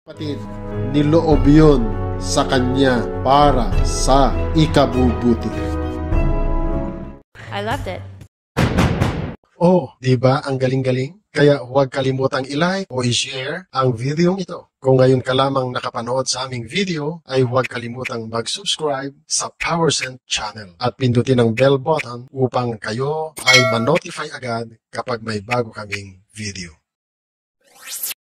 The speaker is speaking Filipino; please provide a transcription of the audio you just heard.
Kapatid, niloob yun sa kanya para sa ikabubuti. I loved it. Oh, di ba ang galing-galing? Kaya huwag kalimutang i-like o i-share ang video ito. Kung ngayon ka lamang nakapanood sa aming video, ay huwag kalimutang mag-subscribe sa PowerSend channel at pindutin ang bell button upang kayo ay ma-notify agad kapag may bago kaming video.